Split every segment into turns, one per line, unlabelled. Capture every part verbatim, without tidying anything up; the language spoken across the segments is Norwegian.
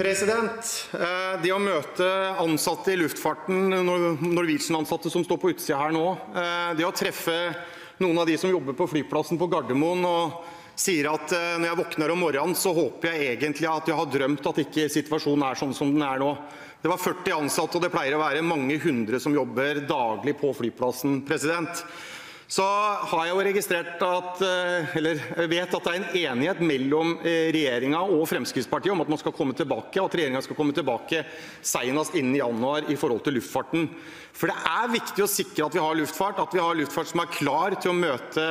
President, det å møte ansatte i luftfarten, Norwegian-ansatte som står på utsida her nå, det å treffe noen av de som jobber på flyplassen på Gardermoen og sier at når jeg våkner om morgenen så håper jeg egentlig at jeg har drømt at ikke situasjonen er sånn som den er nå. Det var førti ansatte, og det pleier å være mange hundre som jobber daglig på flyplassen, president. Så har jeg jo registrert at, eller vet at det er en enighet mellom regjeringen og Fremskrittspartiet om at man skal komme tilbake, og at regjeringen skal komme tilbake senest innen januar i forhold til luftfarten. For det er viktig å sikre at vi har luftfart, at vi har luftfart som er klar til å møte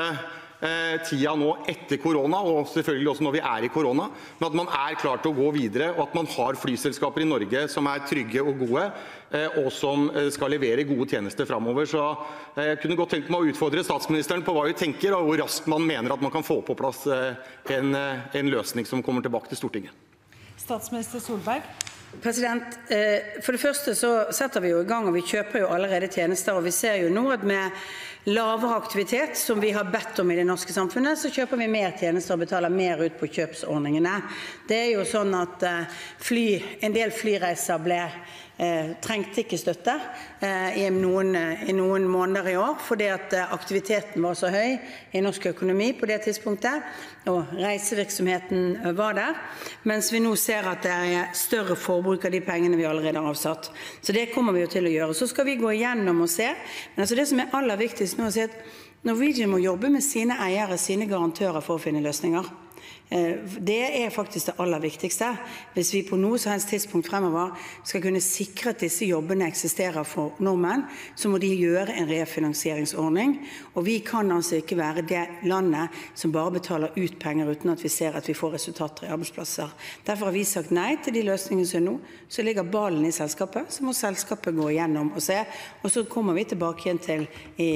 tida nå etter korona, og selvfølgelig også når vi er i korona, men at man er klar til å gå videre, og at man har flyselskaper i Norge som er trygge og gode, og som skal levere gode tjenester fremover. Så jeg kunne godt tenkt meg å utfordre statsministeren på hva hun tenker, og hvor raskt man mener at man kan få på plass en, en løsning som kommer tilbake til Stortinget.
Statsminister Solberg.
President, for det første så setter vi jo i gang, og vi kjøper jo allerede tjenester, og vi ser jo nå at med lavere aktivitet, som vi har bedt om i det norske samfunnet, så kjøper vi mer tjenester og betaler mer ut på kjøpsordningene. Det er jo sånn at fly, en del flyreiser ble eh, trengte ikke støtte eh, i, noen, i noen måneder i år, fordi at aktiviteten var så høy i norsk økonomi på det tidspunktet, og reisevirksomheten var der, mens vi nå ser at det er større forbruk av de pengene vi allerede har avsatt. Så det kommer vi jo til å gjøre. Så skal vi gå igjennom og se, men altså det som er aller viktigst nå er å si at Norwegian må jobbe med sine eiere, sine garantører for å finne løsninger. Det er faktisk det aller viktigste. Hvis vi på noe som helst tidspunkt fremover skal kunne sikre at disse jobbene eksisterer for nordmenn, så må de gjøre en refinansieringsordning, og vi kan altså ikke være det landet som bare betaler ut penger uten at vi ser at vi får resultater i arbeidsplasser. Derfor har vi sagt nei til de løsningene som er nå. Så ligger ballen i selskapet, så må selskapet gå igjennom og se, og så kommer vi tilbake igjen til i,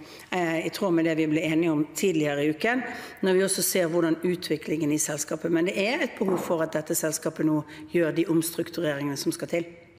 i tråd med det vi ble enige om tidligere i uken, når vi også ser hvordan utviklingen i selskapet. Men det er et behov for at dette selskapet nå gjør de omstruktureringene som skal til.